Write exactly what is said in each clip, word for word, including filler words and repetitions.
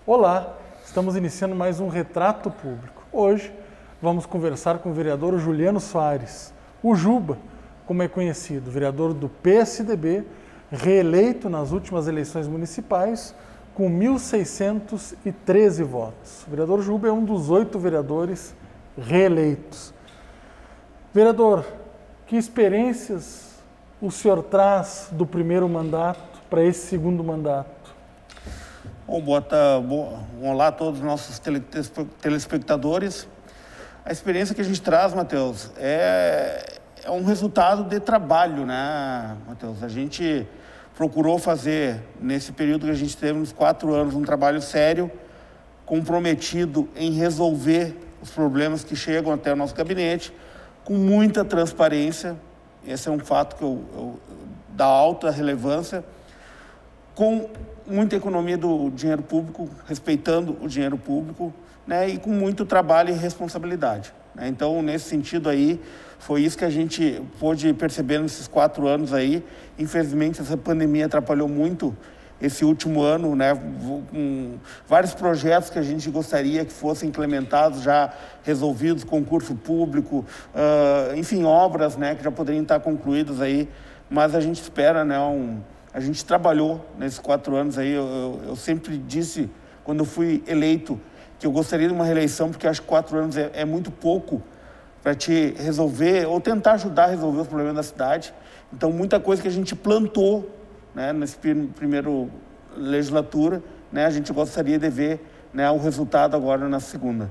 Olá, estamos iniciando mais um Retrato Público. Hoje vamos conversar com o vereador Juliano Soares, o Juba, como é conhecido, vereador do P S D B, reeleito nas últimas eleições municipais com mil seiscentos e treze votos. O vereador Juba é um dos oito vereadores reeleitos. Vereador, que experiências o senhor traz do primeiro mandato para esse segundo mandato? Bom, bota, bom, olá a todos os nossos tele, telespectadores. A experiência que a gente traz, Matheus, é, é um resultado de trabalho, né, Matheus? A gente procurou fazer, nesse período que a gente teve, nos quatro anos, um trabalho sério, comprometido em resolver os problemas que chegam até o nosso gabinete, com muita transparência. Esse é um fato que eu, eu, da alta relevância, com muita economia do dinheiro público, respeitando o dinheiro público, né, e com muito trabalho e responsabilidade, né? Então, nesse sentido aí, foi isso que a gente pôde perceber nesses quatro anos aí. Infelizmente, essa pandemia atrapalhou muito esse último ano, né, com vários projetos que a gente gostaria que fossem implementados, já resolvidos, concurso público, uh, enfim, obras, né, que já poderiam estar concluídas aí, mas a gente espera, né, um... A gente trabalhou nesses quatro anos aí, eu, eu, eu sempre disse, quando eu fui eleito, que eu gostaria de uma reeleição, porque acho que quatro anos é, é muito pouco para te resolver, ou tentar ajudar a resolver os problemas da cidade. Então, muita coisa que a gente plantou, né, nesse primeiro legislatura, né, a gente gostaria de ver, né, o resultado agora na segunda.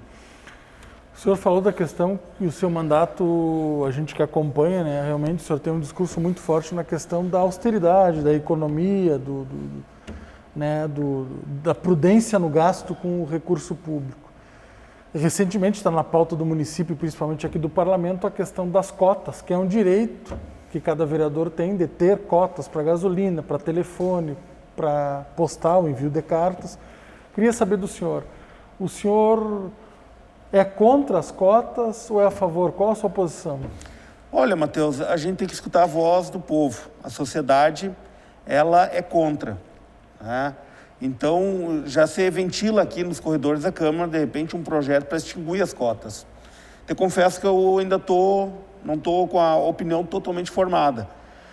O senhor falou da questão que o seu mandato, a gente que acompanha, né, realmente o senhor tem um discurso muito forte na questão da austeridade, da economia, do, do, né, do, da prudência no gasto com o recurso público. Recentemente está na pauta do município, principalmente aqui do parlamento, a questão das cotas, que é um direito que cada vereador tem de ter cotas para gasolina, para telefone, para postal, envio de cartas. Queria saber do senhor, o senhor é contra as cotas ou é a favor? Qual a sua posição? Olha, Matheus, a gente tem que escutar a voz do povo. A sociedade, ela é contra, né? Então, já se ventila aqui nos corredores da Câmara, de repente, um projeto para extinguir as cotas. Eu confesso que eu ainda tô, não estou com a opinião totalmente formada,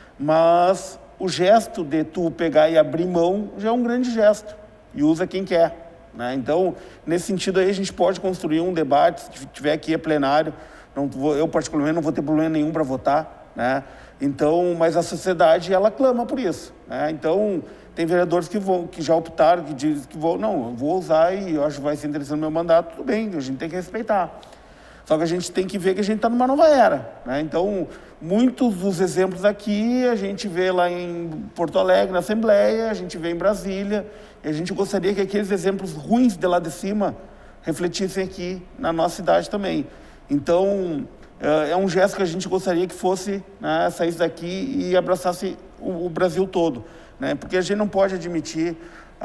mas o gesto de tu pegar e abrir mão já é um grande gesto, e usa quem quer, né? Então, nesse sentido aí, a gente pode construir um debate, se tiver aqui a plenário, não vou, eu particularmente não vou ter problema nenhum para votar, né? Então, mas a sociedade, ela clama por isso, né? Então, tem vereadores que, vão, que já optaram, que dizem que vão, não, eu vou usar e eu acho que vai ser interessante no meu mandato, tudo bem, a gente tem que respeitar. Só que a gente tem que ver que a gente está numa nova era, né? Então, muitos dos exemplos aqui a gente vê lá em Porto Alegre, na Assembleia, a gente vê em Brasília, e a gente gostaria que aqueles exemplos ruins de lá de cima refletissem aqui na nossa cidade também. Então, é um gesto que a gente gostaria que fosse, né, saísse daqui e abraçasse o, o Brasil todo, né? Porque a gente não pode admitir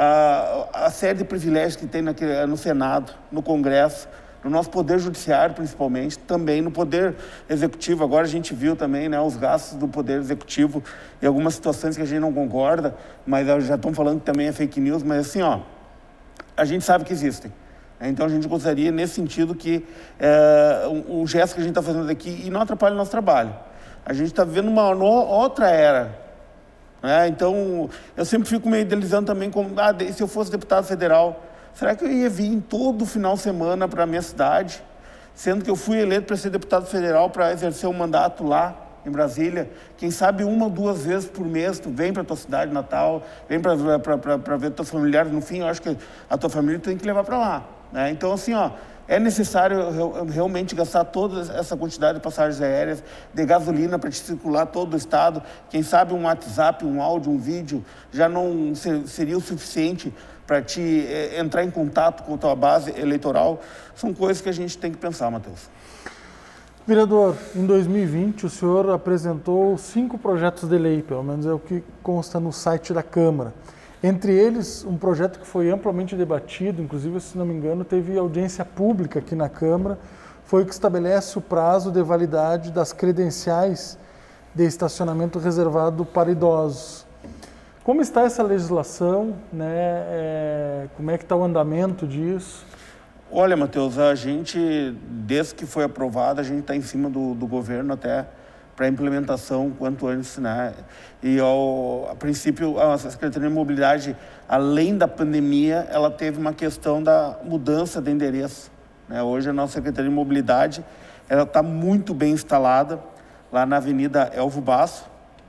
a, a série de privilégios que tem naquele, no Senado, no Congresso, no nosso poder judiciário, principalmente, também no poder executivo. Agora a gente viu também, né, os gastos do poder executivo e algumas situações que a gente não concorda, mas já estão falando que também é fake news, mas assim, ó, a gente sabe que existem. Então a gente gostaria, nesse sentido, que é, o, o gesto que a gente está fazendo aqui e não atrapalhe o nosso trabalho. A gente está vivendo uma no, outra era, né? Então eu sempre fico me idealizando também como, ah, se eu fosse deputado federal, será que eu ia vir em todo final de semana para a minha cidade, sendo que eu fui eleito para ser deputado federal, para exercer um mandato lá em Brasília? Quem sabe uma ou duas vezes por mês tu vem para a tua cidade natal, vem para ver teus familiares. No fim, eu acho que a tua família tu tem que levar para lá, né? Então, assim, ó, é necessário realmente gastar toda essa quantidade de passagens aéreas, de gasolina para te circular todo o estado. Quem sabe um WhatsApp, um áudio, um vídeo já não seria o suficiente para te eh, entrar em contato com a tua base eleitoral. São coisas que a gente tem que pensar, Matheus. Vereador, em dois mil e vinte o senhor apresentou cinco projetos de lei, pelo menos é o que consta no site da Câmara. Entre eles, um projeto que foi amplamente debatido, inclusive, se não me engano, teve audiência pública aqui na Câmara, foi o que estabelece o prazo de validade das credenciais de estacionamento reservado para idosos. Como está essa legislação, né? É, Como é que está o andamento disso? Olha, Matheus, a gente, desde que foi aprovada, a gente está em cima do, do governo até para a implementação quanto antes, né? E ao, a princípio, a Secretaria de Mobilidade, além da pandemia, ela teve uma questão da mudança de endereço, né? Hoje a nossa Secretaria de Mobilidade, ela está muito bem instalada lá na Avenida Elvo Basso,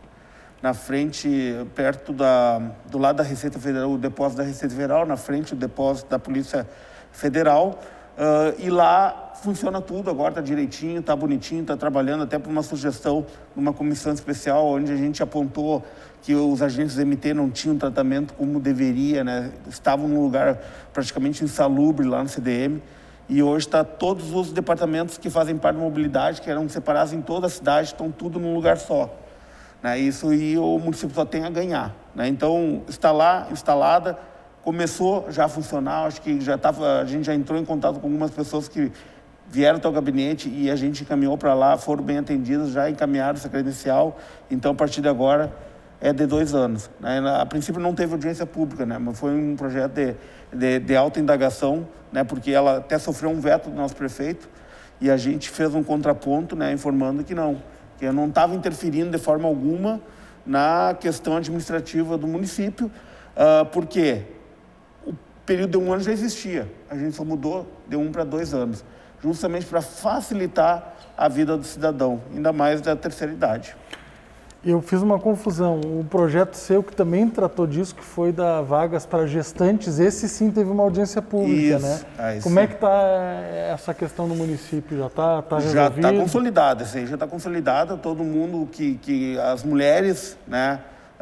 na frente, perto da, do lado da Receita Federal, o depósito da Receita Federal, na frente do depósito da Polícia Federal, uh, e lá funciona tudo, agora está direitinho, está bonitinho, está trabalhando até por uma sugestão de uma comissão especial, onde a gente apontou que os agentes do M T não tinham tratamento como deveria, né? Estavam num lugar praticamente insalubre lá no C D M, e hoje está todos os departamentos que fazem parte da mobilidade, que eram separados em toda a cidade, estão tudo num lugar só. Né? Isso e o município só tem a ganhar. Né? Então, está lá, instalada, começou já a funcionar, acho que já tava, a gente já entrou em contato com algumas pessoas que vieram até o gabinete e a gente encaminhou para lá, foram bem atendidos, já encaminharam essa credencial, então a partir de agora é de dois anos. Né? A princípio não teve audiência pública, né? Mas foi um projeto de, de, de alta indagação, né? Porque ela até sofreu um veto do nosso prefeito e a gente fez um contraponto, né? Informando que não, que eu não estava interferindo de forma alguma na questão administrativa do município, uh, porque o período de um ano já existia, a gente só mudou de um para dois anos, justamente para facilitar a vida do cidadão, ainda mais da terceira idade. Eu fiz uma confusão, o projeto seu que também tratou disso, que foi da vagas para gestantes, esse sim teve uma audiência pública, Isso. né? Aí, Como sim. é que está essa questão no município? Já está tá resolvido? Já está consolidada, isso aí já está consolidada, todo mundo que, que as mulheres, né,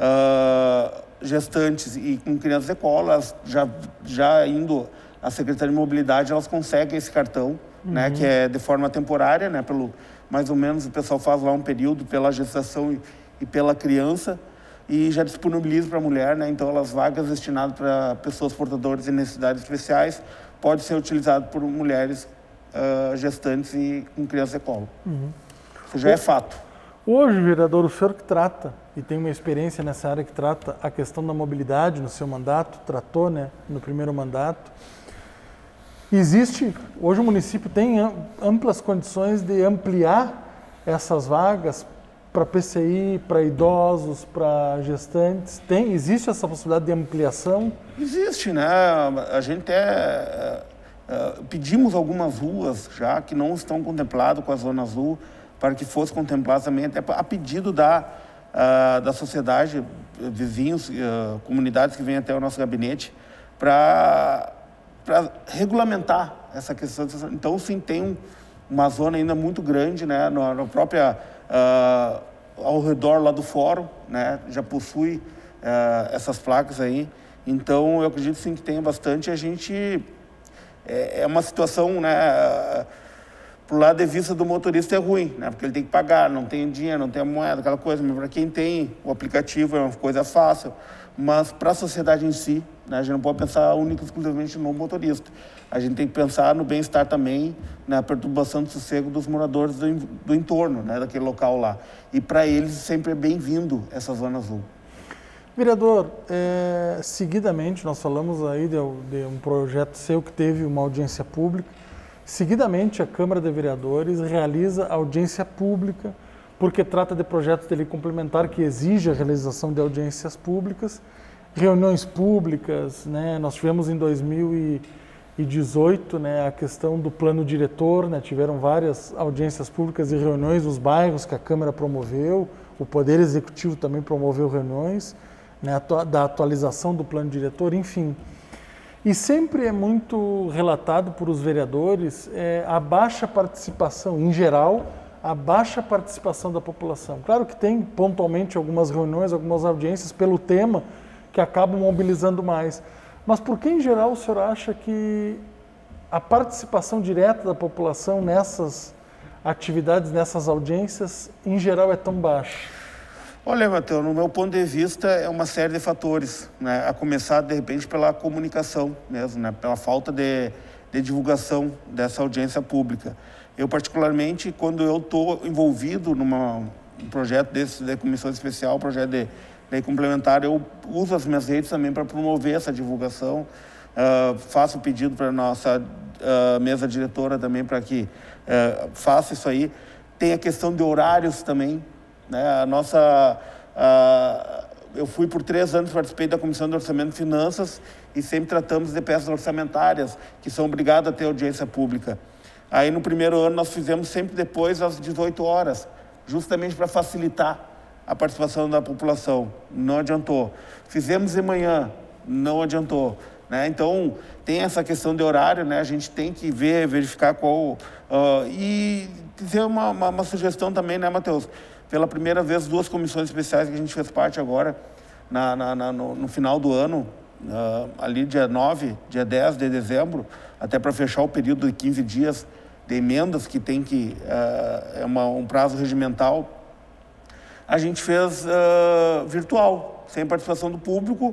uh, gestantes e com crianças de cola, elas já, já indo à Secretaria de Mobilidade, elas conseguem esse cartão, uhum. né, que é de forma temporária, né, pelo, mais ou menos o pessoal faz lá um período pela gestação e, e pela criança, e já disponibiliza para a mulher, né? Então, as vagas destinadas para pessoas portadoras de necessidades especiais pode ser utilizado por mulheres uh, gestantes e com criança de colo. Uhum. Isso já é fato. Hoje, vereador, o senhor que trata, e tem uma experiência nessa área que trata a questão da mobilidade no seu mandato, tratou, né, no primeiro mandato, existe, hoje o município tem amplas condições de ampliar essas vagas para P C I, para idosos, para gestantes? Tem, existe essa possibilidade de ampliação? Existe, né? A gente é, é, pedimos algumas ruas já que não estão contempladas com a Zona Azul para que fosse contemplado também, até a pedido da, uh, da sociedade, vizinhos, uh, comunidades que vêm até o nosso gabinete, para para regulamentar essa questão. Então, sim, tem um, uma zona ainda muito grande, né, na, na própria, uh, ao redor lá do fórum, né, já possui uh, essas placas aí. Então, eu acredito sim que tem bastante. A gente, é, é uma situação, né, pro lado de vista do motorista é ruim, né, porque ele tem que pagar, não tem dinheiro, não tem a moeda, aquela coisa. Mas para quem tem o aplicativo é uma coisa fácil. Mas para a sociedade em si, né, a gente não pode pensar única e exclusivamente no motorista. A gente tem que pensar no bem-estar também, na perturbação do sossego dos moradores do, do entorno, né, daquele local lá. E para eles sempre é bem-vindo essa Zona Azul. Vereador, é, seguidamente nós falamos aí de, de um projeto seu que teve uma audiência pública. Seguidamente a Câmara de Vereadores realiza audiência pública porque trata de projetos de lei complementar que exige a realização de audiências públicas, reuniões públicas, né? Nós tivemos em dois mil e dezoito, né, a questão do plano diretor, né? Tiveram várias audiências públicas e reuniões nos bairros que a Câmara promoveu, o Poder Executivo também promoveu reuniões, né, da atualização do plano diretor, enfim. E sempre é muito relatado por os vereadores é, a baixa participação, em geral, a baixa participação da população. Claro que tem pontualmente algumas reuniões, algumas audiências pelo tema que acabam mobilizando mais. Mas por que, em geral, o senhor acha que a participação direta da população nessas atividades, nessas audiências, em geral, é tão baixa? Olha, Matheus, no meu ponto de vista, é uma série de fatores, né? A começar, de repente, pela comunicação mesmo, né? Pela falta de, de divulgação dessa audiência pública. Eu, particularmente, quando eu estou envolvido numa, um projeto desse, de comissão especial, projeto de lei complementar, eu uso as minhas redes também para promover essa divulgação, uh, faço o pedido para a nossa uh, mesa diretora também para que uh, faça isso aí. Tem a questão de horários também, né? A nossa... Uh, eu fui por três anos, participei da Comissão de Orçamento e Finanças e sempre tratamos de peças orçamentárias, que são obrigadas a ter audiência pública. Aí no primeiro ano nós fizemos sempre depois às dezoito horas, justamente para facilitar a participação da população. Não adiantou. Fizemos de manhã, não adiantou. Né? Então, tem essa questão de horário, né? A gente tem que ver, verificar qual... Uh, e dizer uma, uma, uma sugestão também, né, Matheus? Pela primeira vez, duas comissões especiais que a gente fez parte agora, na, na, na, no, no final do ano, uh, ali dia nove, dia dez de dezembro, até para fechar o período de quinze dias de emendas, que tem que... Uh, é uma, um prazo regimental. A gente fez uh, virtual, sem participação do público,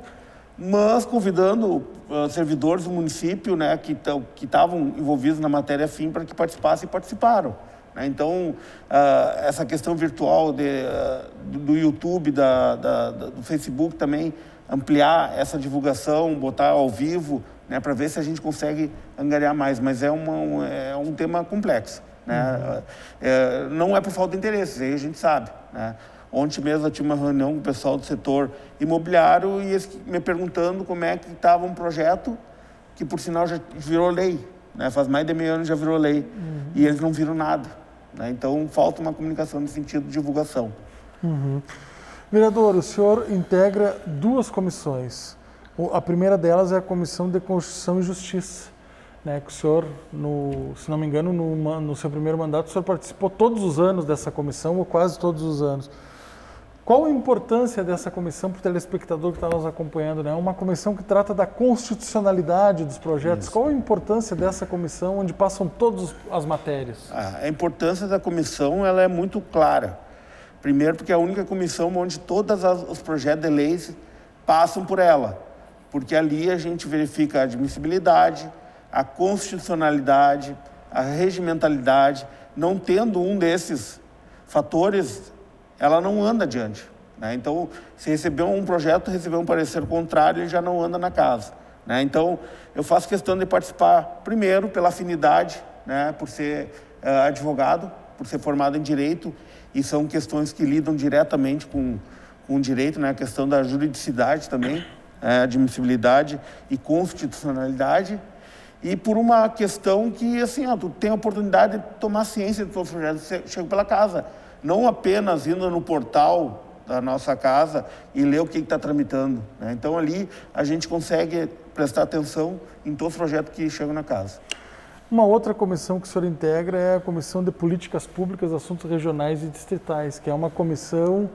mas convidando uh, servidores do município, né, que estavam envolvidos na matéria fim para que participassem e participaram. Né? Então, uh, essa questão virtual de, uh, do YouTube, da, da, da, do Facebook também, ampliar essa divulgação, botar ao vivo, né, para ver se a gente consegue angariar mais. Mas é, uma, um, é um tema complexo. Né? Uhum. É, não é por falta de interesse, aí a gente sabe. Né? Ontem mesmo eu tive uma reunião com o pessoal do setor imobiliário e eles me perguntando como é que estava um projeto que, por sinal, já virou lei. Né? Faz mais de meio ano já virou lei. Uhum. E eles não viram nada. Né? Então, falta uma comunicação no sentido de divulgação. Uhum. Vereador, o senhor integra duas comissões. A primeira delas é a Comissão de Constituição e Justiça, né, que o senhor, no, se não me engano, no, no seu primeiro mandato, o senhor participou todos os anos dessa comissão, ou quase todos os anos. Qual a importância dessa comissão para o telespectador que está nos acompanhando? Né? Uma comissão que trata da constitucionalidade dos projetos. Isso. Qual a importância dessa comissão, onde passam todas as matérias? A importância da comissão ela é muito clara. Primeiro, porque é a única comissão onde todos os projetos de leis passam por ela. Porque ali a gente verifica a admissibilidade, a constitucionalidade, a regimentalidade. Não tendo um desses fatores, ela não anda adiante. Né? Então, se receber um projeto, receber um parecer contrário, ele já não anda na casa. Né? Então, eu faço questão de participar, primeiro, pela afinidade, né? Por ser uh, advogado, por ser formado em Direito, e são questões que lidam diretamente com, com o direito, né? A questão da juridicidade também, é, admissibilidade e constitucionalidade, e por uma questão que, assim, ó, tu tem a oportunidade de tomar ciência do teu projeto, você chega pela casa, não apenas indo no portal da nossa casa e ler o que está tramitando. Né? Então, ali, a gente consegue prestar atenção em todos os projetos que chegam na casa. Uma outra comissão que o senhor integra é a Comissão de Políticas Públicas, Assuntos Regionais e Distritais, que é uma comissão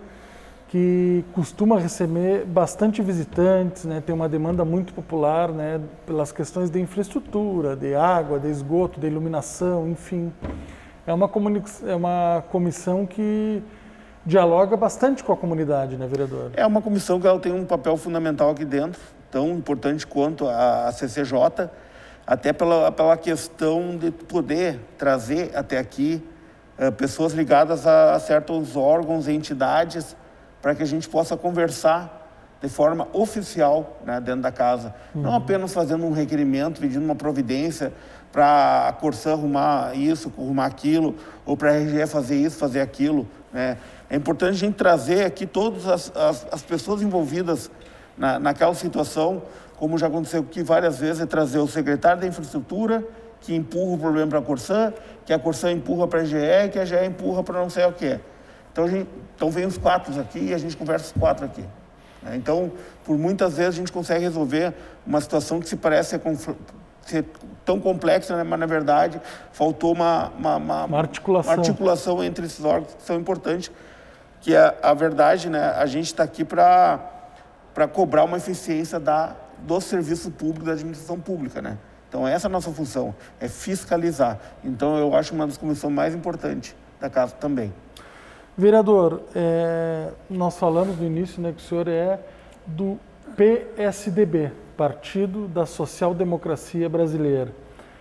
que costuma receber bastante visitantes, né? Tem uma demanda muito popular, né? Pelas questões de infraestrutura, de água, de esgoto, de iluminação, enfim. É uma, é uma comissão que dialoga bastante com a comunidade, né, vereador? É uma comissão que ela tem um papel fundamental aqui dentro, tão importante quanto a C C J, até pela, pela questão de poder trazer até aqui uh, pessoas ligadas a, a certos órgãos e entidades para que a gente possa conversar de forma oficial, né, dentro da casa. Uhum. Não apenas fazendo um requerimento, pedindo uma providência para a Corsã arrumar isso, arrumar aquilo, ou para a R G E fazer isso, fazer aquilo. Né? É importante a gente trazer aqui todas as, as, as pessoas envolvidas na, naquela situação, como já aconteceu aqui várias vezes, é trazer o secretário da infraestrutura, que empurra o problema para a Corsã, que a Corsã empurra para a R G E, que a R G E empurra para não sei o que. Então, a gente, então vem os quatro aqui e a gente conversa os quatro aqui. Né? Então, por muitas vezes a gente consegue resolver uma situação que se parece ser, ser tão complexa, né? Mas na verdade faltou uma, uma, uma, uma, articulação. uma articulação entre esses órgãos que são importantes, que é a verdade, né? A gente está aqui para para cobrar uma eficiência da, do serviço público, da administração pública, né? Então essa é a nossa função, é fiscalizar. Então eu acho uma das comissões mais importantes da casa também. Vereador, é, nós falamos no início, né, que o senhor é do P S D B, Partido da Social Democracia Brasileira.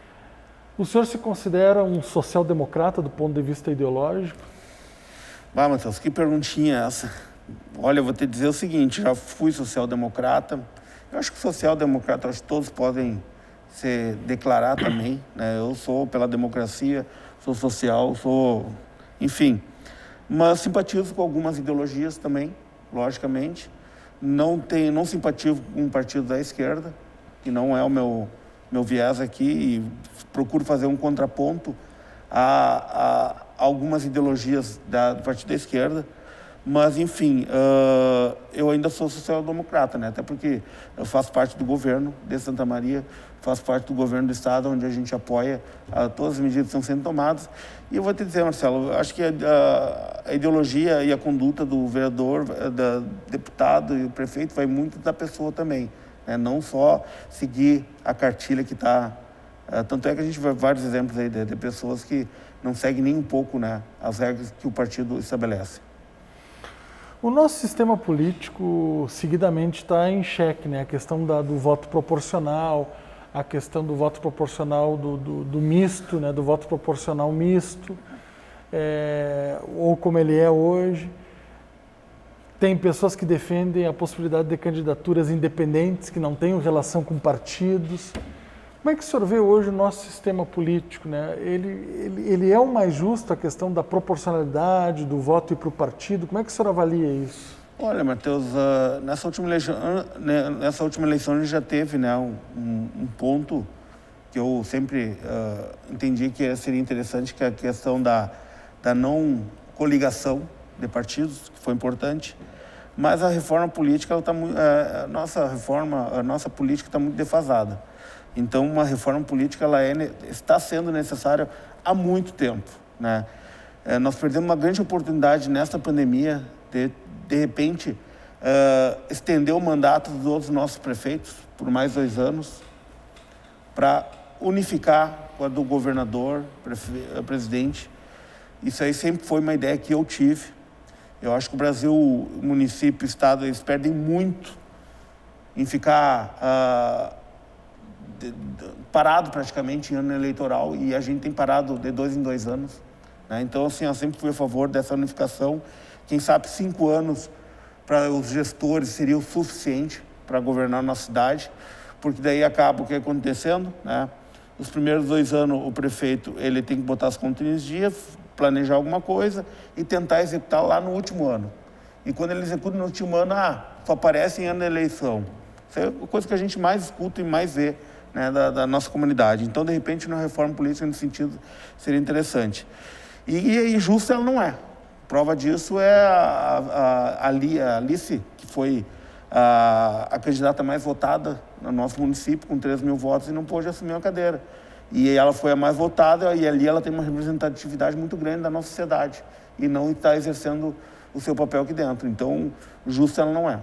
O senhor se considera um social-democrata do ponto de vista ideológico? Ah, Matheus, que perguntinha é essa? Olha, eu vou te dizer o seguinte, já fui social-democrata Eu acho que social-democrata, acho que todos podem se declarar também, né? Eu sou pela democracia, sou social, sou, enfim, mas simpatizo com algumas ideologias também, logicamente. Não tenho, não simpatizo com um partido da esquerda, que não é o meu meu viés aqui, e procuro fazer um contraponto a, a algumas ideologias da, do partido da esquerda. Mas, enfim, uh, eu ainda sou social-democrata, né? Até porque eu faço parte do governo de Santa Maria, faço parte do governo do estado, onde a gente apoia uh, todas as medidas que estão sendo tomadas. E eu vou te dizer, Marcelo, eu acho que a, a, a ideologia e a conduta do vereador, do deputado e do prefeito vai muito da pessoa também, né? Não só seguir a cartilha que está... Uh, tanto é que a gente vê vários exemplos aí de, de pessoas que não seguem nem um pouco, né, as regras que o partido estabelece. O nosso sistema político seguidamente está em xeque, né? A questão da, do voto proporcional, a questão do voto proporcional do, do, do misto, né? Do voto proporcional misto, é, ou como ele é hoje. Tem pessoas que defendem a possibilidade de candidaturas independentes, que não tenham relação com partidos. Como é que o senhor vê hoje o nosso sistema político, né? Ele, ele, ele é o mais justo, a questão da proporcionalidade, do voto ir para o partido? Como é que o senhor avalia isso? Olha, Matheus, uh, nessa, última eleição, uh, nessa última eleição a gente já teve, né, um, um ponto que eu sempre uh, entendi que seria interessante, que é a questão da, da não coligação de partidos, que foi importante. Mas a reforma política, ela tá, uh, a nossa reforma, a nossa política está muito defasada. Então, uma reforma política ela é, está sendo necessária há muito tempo, né? É, nós perdemos uma grande oportunidade nesta pandemia de, de repente, uh, estender o mandato dos outros nossos prefeitos por mais dois anos para unificar com a do governador, prefe, presidente. Isso aí sempre foi uma ideia que eu tive. Eu acho que o Brasil, o município, o estado, eles perdem muito em ficar... Uh, De, de, parado praticamente em ano eleitoral, e a gente tem parado de dois em dois anos, né? Então, assim, eu sempre fui a favor dessa unificação. Quem sabe cinco anos para os gestores seria o suficiente para governar a nossa cidade, porque daí acaba o que é acontecendo, né? Os primeiros dois anos o prefeito ele tem que botar as contas em dia, planejar alguma coisa e tentar executar lá no último ano. E quando ele executa no último ano, ah, só aparece em ano de eleição. Isso é a coisa que a gente mais escuta e mais vê, né, da, da nossa comunidade. Então, de repente, uma reforma política nesse sentido seria interessante. E, e justa ela não é. Prova disso é a, a, a Alice, que foi a, a candidata mais votada no nosso município, com três mil votos, e não pôde assumir a cadeira. E ela foi a mais votada, e ali ela tem uma representatividade muito grande da nossa sociedade, e não está exercendo o seu papel aqui dentro. Então, justa ela não é.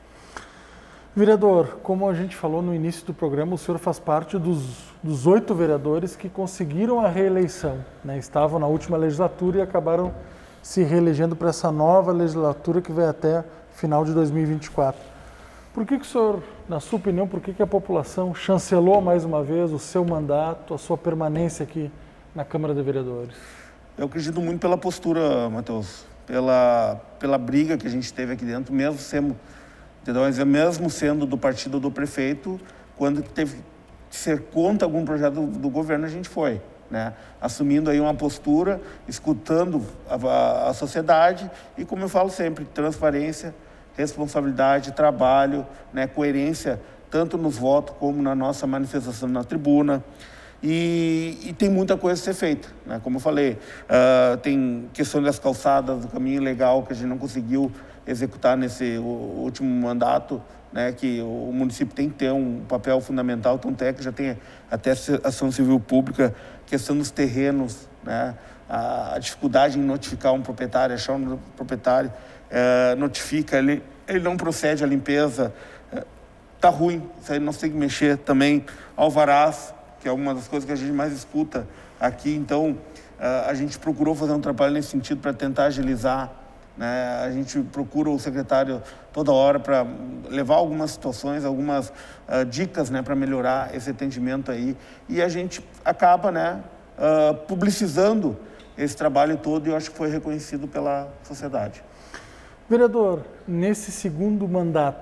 Vereador, como a gente falou no início do programa, o senhor faz parte dos, dos oito vereadores que conseguiram a reeleição, né? Estavam na última legislatura e acabaram se reelegendo para essa nova legislatura que vai até final de dois mil e vinte e quatro. Por que que o senhor, na sua opinião, por que que a população chancelou mais uma vez o seu mandato, a sua permanência aqui na Câmara de Vereadores? Eu acredito muito pela postura, Matheus, pela, pela briga que a gente teve aqui dentro, mesmo sendo... Então, mesmo sendo do partido do prefeito, quando teve que ser contra algum projeto do, do governo, a gente foi, né? Assumindo aí uma postura, escutando a, a, a sociedade e, como eu falo sempre, transparência, responsabilidade, trabalho, né? Coerência, tanto nos votos como na nossa manifestação na tribuna. E, e tem muita coisa a ser feita, né? Como eu falei, uh, tem questão das calçadas, do caminho legal que a gente não conseguiu executar nesse último mandato, né, que o município tem que ter um papel fundamental, tanto é que já tem até ação civil pública, questão dos terrenos, né, a, a dificuldade em notificar um proprietário, achar um proprietário, é, notifica, ele, ele não procede à limpeza, é, tá ruim, isso aí nós temos que mexer também, alvarás, que é uma das coisas que a gente mais escuta aqui, então a gente procurou fazer um trabalho nesse sentido para tentar agilizar, né? A gente procura o secretário toda hora para levar algumas situações, algumas uh, dicas, né, para melhorar esse atendimento aí, e a gente acaba, né, uh, publicizando esse trabalho todo, e eu acho que foi reconhecido pela sociedade. Vereador, nesse segundo mandato,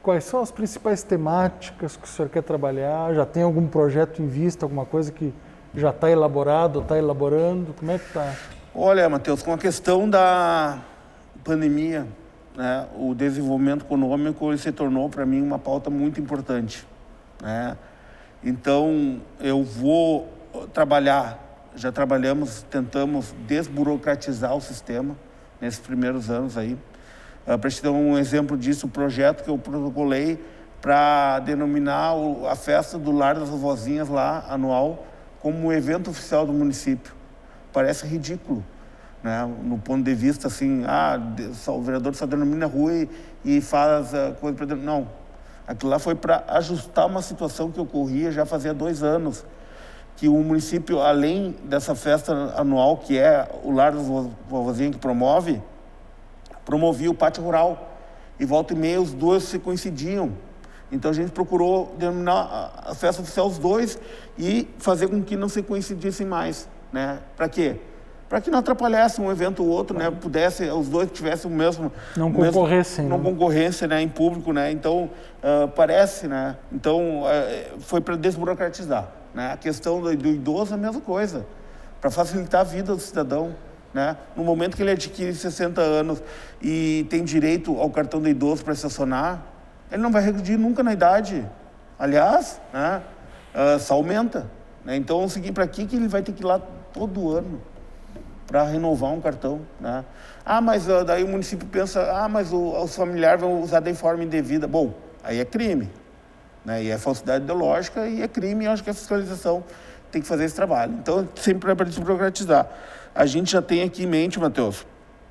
quais são as principais temáticas que o senhor quer trabalhar? Já tem algum projeto em vista, alguma coisa que já está elaborado, está elaborando? Como é que está? Olha, Matheus, com a questão da pandemia, né, o desenvolvimento econômico ele se tornou para mim uma pauta muito importante, né? Então, eu vou trabalhar, já trabalhamos, tentamos desburocratizar o sistema nesses primeiros anos aí. Uh, para te dar um exemplo disso, o projeto que eu protocolei para denominar o, a festa do Lar das Vovozinhas lá, anual, como um evento oficial do município. Parece ridículo, né? No ponto de vista assim, ah, o vereador só denomina a rua e, e faz a coisa para... Não, aquilo lá foi para ajustar uma situação que ocorria já fazia dois anos, que o município, além dessa festa anual, que é o Lar das Vovozinhas que promove, promovia o pátio rural. E volta e meia os dois se coincidiam. Então a gente procurou denominar a festa oficial os dois e fazer com que não se coincidissem mais, né? Para quê? Para que não atrapalhasse um evento ou outro, né? Pudesse, os dois tivessem o mesmo... Não o mesmo, concorressem. Não né? concorrência, né? Em público, né? Então, uh, parece, né? Então, uh, foi para desburocratizar, né? A questão do, do idoso é a mesma coisa, para facilitar a vida do cidadão, né? No momento que ele adquire sessenta anos e tem direito ao cartão de idoso para estacionar, ele não vai regredir nunca na idade. Aliás, né? Uh, só aumenta, né? Então, para que que ele vai ter que ir lá todo ano para renovar um cartão, né? Ah, mas uh, daí o município pensa, ah, mas o, os familiares vão usar de forma indevida. Bom, aí é crime, né? E é falsidade ideológica e é crime, e acho que a fiscalização tem que fazer esse trabalho. Então, sempre é para desburocratizar. A gente já tem aqui em mente, Matheus,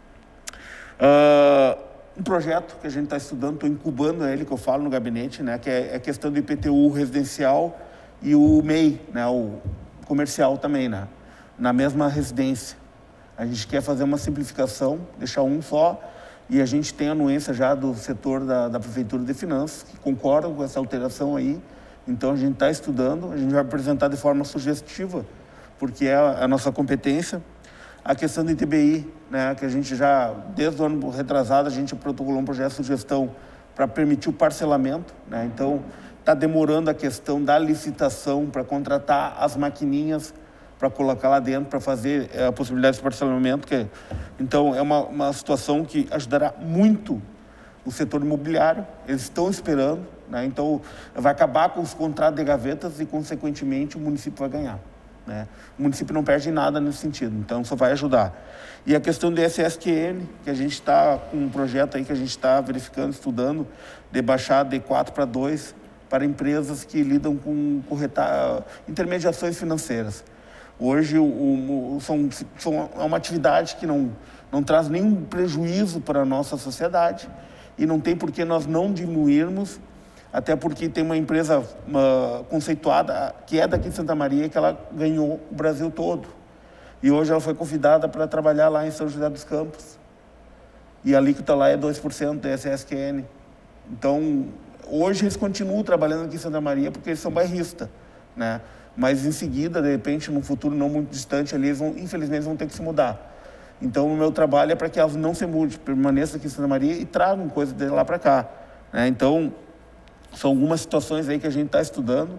uh, um projeto que a gente está estudando, estou incubando ele, que eu falo no gabinete, né? Que é a questão do I P T U residencial e o M E I, né? O comercial também, né? Na mesma residência. A gente quer fazer uma simplificação, deixar um só, e a gente tem anuência já do setor da, da Prefeitura de Finanças, que concorda com essa alteração aí. Então, a gente está estudando, a gente vai apresentar de forma sugestiva, porque é a, a nossa competência. A questão do I T B I, né, que a gente já, desde o ano retrasado, a gente protocolou um projeto de sugestão para permitir o parcelamento, né? Então, está demorando a questão da licitação para contratar as maquininhas para colocar lá dentro, para fazer é, a possibilidade de parcelamento. Que, então, é uma, uma situação que ajudará muito o setor imobiliário. Eles estão esperando, né? Então, vai acabar com os contratos de gavetas e, consequentemente, o município vai ganhar, né? O município não perde nada nesse sentido, então só vai ajudar. E a questão do S S Q N, que a gente está com um projeto aí que a gente está verificando, estudando, de baixar de quatro para dois para empresas que lidam com correta, intermediações financeiras. Hoje o, o, são, são, é uma atividade que não, não traz nenhum prejuízo para a nossa sociedade e não tem por que nós não diminuirmos, até porque tem uma empresa uma, conceituada, que é daqui de Santa Maria, que ela ganhou o Brasil todo. E hoje ela foi convidada para trabalhar lá em São José dos Campos. E a alíquota lá é dois por cento da S S Q N. Então, hoje eles continuam trabalhando aqui em Santa Maria porque eles são bairristas, né? Mas em seguida, de repente, num futuro não muito distante, ali, eles vão, infelizmente, vão ter que se mudar. Então, o meu trabalho é para que elas não se mudem, permaneçam aqui em Santa Maria e tragam coisas de lá para cá, né? Então, são algumas situações aí que a gente está estudando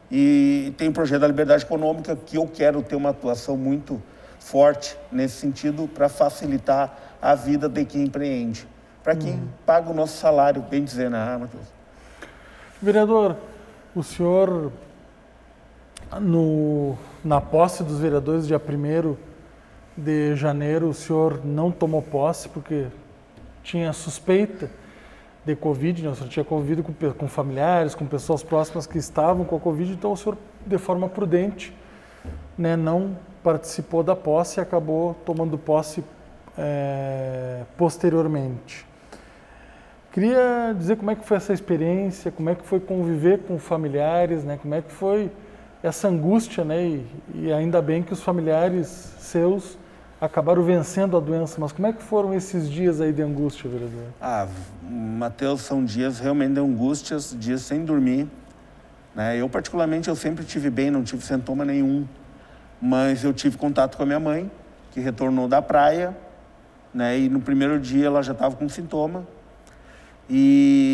e tem o projeto da liberdade econômica que eu quero ter uma atuação muito forte nesse sentido para facilitar a vida de quem empreende, para quem hum. paga o nosso salário, bem dizer, né, Matheus? Vereador, o senhor, no, na posse dos vereadores, dia primeiro de janeiro, o senhor não tomou posse porque tinha suspeita de Covid, né? O senhor tinha convivido com, com familiares, com pessoas próximas que estavam com a Covid, então o senhor, de forma prudente, né, não participou da posse e acabou tomando posse é, posteriormente. Queria dizer como é que foi essa experiência, como é que foi conviver com familiares, né, como é que foi essa angústia, né, e, e ainda bem que os familiares seus acabaram vencendo a doença, mas como é que foram esses dias aí de angústia, vereador? Ah, Matheus, são dias realmente de angústias, dias sem dormir, né? Eu, particularmente, eu sempre tive bem, não tive sintoma nenhum, mas eu tive contato com a minha mãe, que retornou da praia, né? E no primeiro dia ela já estava com sintoma, e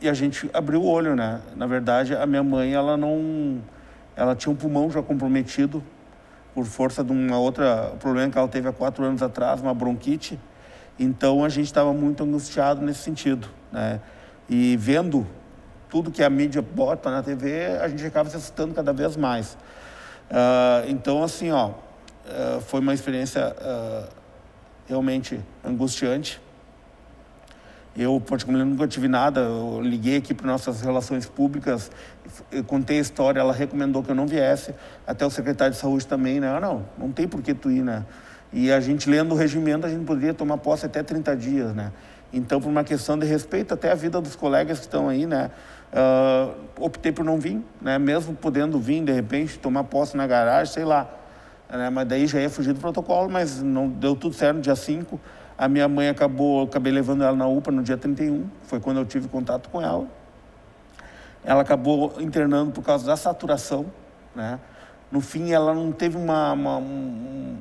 e a gente abriu o olho, né? Na verdade, a minha mãe, ela não... Ela tinha um pulmão já comprometido por força de uma outra problema que ela teve há quatro anos atrás, uma bronquite. Então, a gente estava muito angustiado nesse sentido, né? E vendo tudo que a mídia bota na T V, a gente acaba se assustando cada vez mais. Uh, então, assim, ó, uh, foi uma experiência uh, realmente angustiante. Eu, particularmente, nunca tive nada. Eu liguei aqui para nossas relações públicas, eu contei a história, ela recomendou que eu não viesse. Até o secretário de saúde também, né? Ah, não, não tem por que tu ir, né? E a gente, lendo o regimento, a gente poderia tomar posse até trinta dias, né? Então, por uma questão de respeito até a vida dos colegas que estão aí, né? Uh, optei por não vir, né? Mesmo podendo vir, de repente, tomar posse na garagem, sei lá. Né? Mas daí já ia fugir do protocolo, mas não deu tudo certo no dia cinco. A minha mãe acabou, acabei levando ela na U P A no dia trinta e um, foi quando eu tive contato com ela. Ela acabou internando por causa da saturação, né? No fim, ela não teve uma... uma, um,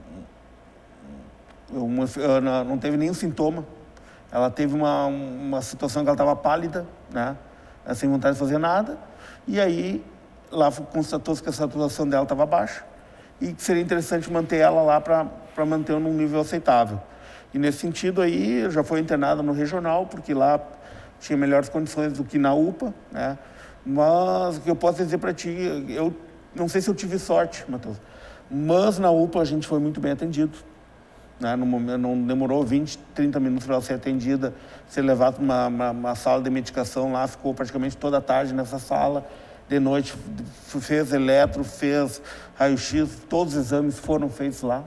uma não teve nenhum sintoma. Ela teve uma, uma situação que ela estava pálida, né? Sem vontade de fazer nada. E aí, lá constatou-se que a saturação dela estava baixa e que seria interessante manter ela lá para manter num nível aceitável. E nesse sentido aí, eu já fui internada no regional, porque lá tinha melhores condições do que na U P A, né? Mas o que eu posso dizer para ti, eu não sei se eu tive sorte, Matheus, mas na U P A a gente foi muito bem atendido. Né? No momento, não demorou vinte, trinta minutos para ela ser atendida, ser levada para uma, uma, uma sala de medicação lá, ficou praticamente toda a tarde nessa sala. De noite fez eletro, fez raio-x, todos os exames foram feitos lá.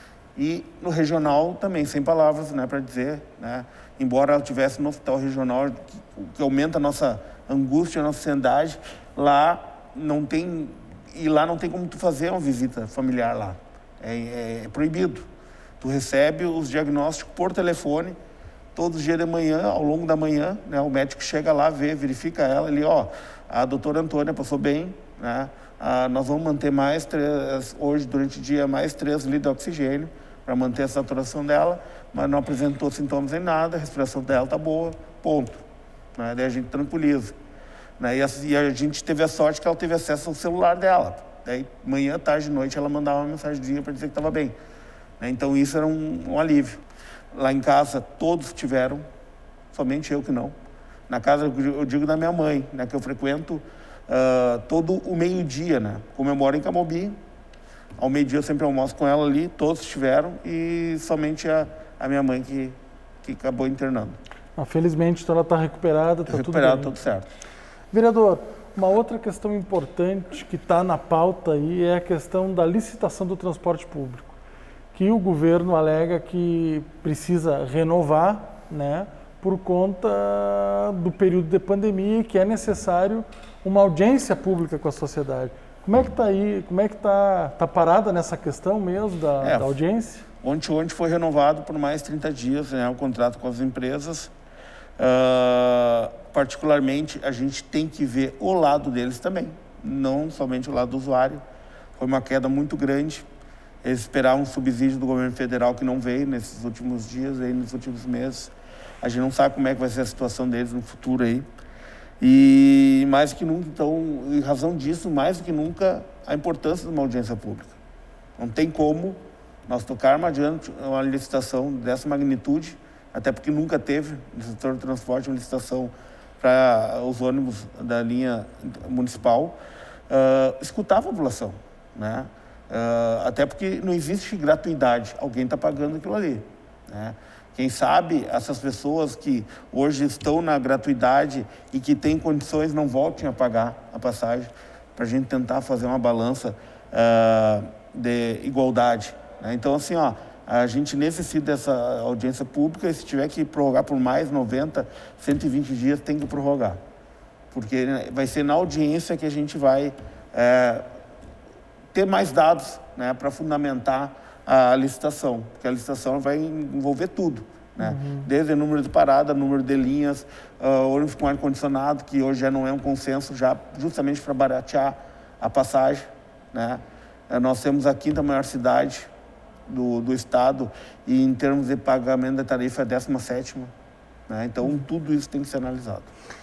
E no regional também, sem palavras, né, para dizer, né, embora ela estivesse no hospital regional, que, que aumenta a nossa angústia, a nossa ansiedade, lá não tem, e lá não tem como tu fazer uma visita familiar lá, é, é, é proibido. Tu recebe os diagnósticos por telefone, todos os dias de manhã, ao longo da manhã, né, o médico chega lá, vê, verifica ela, ali, ó, a doutora Antônia passou bem, né, ah, nós vamos manter mais três, hoje, durante o dia, mais três litros de oxigênio, para manter a saturação dela, mas não apresentou sintomas nem nada, a respiração dela está boa, ponto. Né? Daí a gente tranquiliza. Né? E, a, e a gente teve a sorte que ela teve acesso ao celular dela. Daí, manhã, tarde e noite, ela mandava uma mensagenzinha para dizer que estava bem. Né? Então, isso era um, um alívio. Lá em casa, todos tiveram, somente eu que não. Na casa, eu digo da minha mãe, né? Que eu frequento uh, todo o meio-dia, né? Como eu moro em Camobi, ao meio-dia eu sempre almoço com ela ali, todos tiveram, e somente a, a minha mãe que, que acabou internando. Ah, felizmente, então ela está recuperada, está tudo bem. Recuperada, tudo certo. Vereador, uma outra questão importante que está na pauta aí é a questão da licitação do transporte público, que o governo alega que precisa renovar, né, por conta do período de pandemia e que é necessário uma audiência pública com a sociedade. Como é que está aí, como é que está tá parada nessa questão mesmo da, é, da audiência? Ontem, ontem foi renovado por mais trinta dias, né, o contrato com as empresas. Uh, particularmente, a gente tem que ver o lado deles também, não somente o lado do usuário. Foi uma queda muito grande. Eles esperavam um subsídio do governo federal que não veio nesses últimos dias, aí, nos últimos meses. A gente não sabe como é que vai ser a situação deles no futuro aí. E mais que nunca, então, em razão disso, mais do que nunca, a importância de uma audiência pública. Não tem como nós tocarmos adiante uma licitação dessa magnitude, até porque nunca teve no setor do transporte uma licitação para os ônibus da linha municipal, uh, escutar a população, né? Uh, até porque não existe gratuidade, alguém está pagando aquilo ali, né? Quem sabe essas pessoas que hoje estão na gratuidade e que têm condições não voltem a pagar a passagem, para a gente tentar fazer uma balança uh, de igualdade. Né? Então, assim, ó, a gente necessita dessa audiência pública e se tiver que prorrogar por mais noventa, cento e vinte dias, tem que prorrogar. Porque vai ser na audiência que a gente vai é, ter mais dados, né, para fundamentar a licitação, porque a licitação vai envolver tudo, né? Uhum. Desde o número de parada, número de linhas, uh, ônibus com ar-condicionado, que hoje já não é um consenso, já justamente para baratear a passagem, né? Uh, nós temos a quinta maior cidade do, do estado e em termos de pagamento da tarifa é a décima sétima, né? Então uhum. tudo isso tem que ser analisado.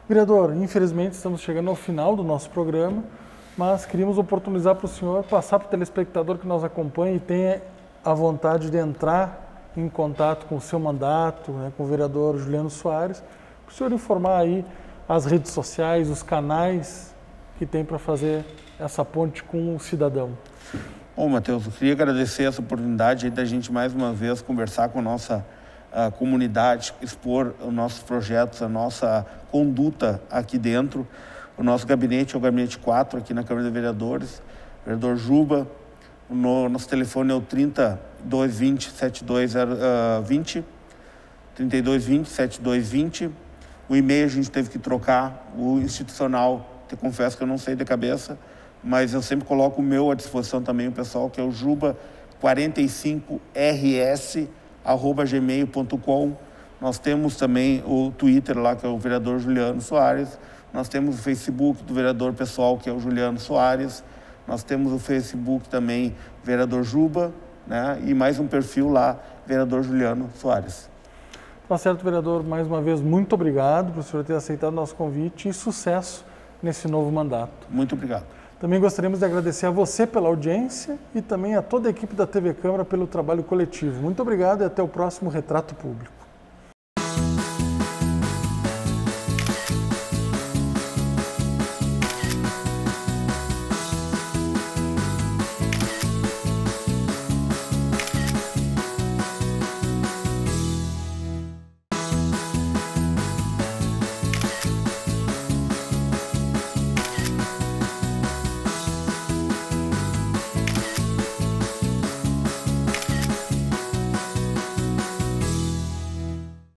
Vereador, infelizmente estamos chegando ao final do nosso programa, mas queríamos oportunizar para o senhor passar para o telespectador que nos acompanha e tenha a vontade de entrar em contato com o seu mandato, né, com o vereador Juliano Soares, para o senhor informar aí as redes sociais, os canais que tem para fazer essa ponte com o cidadão. Bom, Matheus, eu queria agradecer essa oportunidade da gente mais uma vez conversar com a nossa a comunidade, expor os nossos projetos, a nossa conduta aqui dentro. O nosso gabinete é o gabinete quatro aqui na Câmara de Vereadores, vereador Juba. O nosso telefone é o trinta e dois vinte, setenta e dois vinte, trinta e dois vinte, setenta e dois vinte. O e-mail a gente teve que trocar, o institucional, te confesso que eu não sei de cabeça, mas eu sempre coloco o meu à disposição também, o pessoal, que é o juba quarenta e cinco R S arroba gmail ponto com. Nós temos também o Twitter lá, que é o vereador Juliano Soares. Nós temos o Facebook do vereador pessoal, que é o Juliano Soares. Nós temos o Facebook também, vereador Juba, né? E mais um perfil lá, vereador Juliano Soares. Tá certo, vereador. Mais uma vez, muito obrigado por o senhor ter aceitado o nosso convite e sucesso nesse novo mandato. Muito obrigado. Também gostaríamos de agradecer a você pela audiência e também a toda a equipe da T V Câmara pelo trabalho coletivo. Muito obrigado e até o próximo Retrato Público.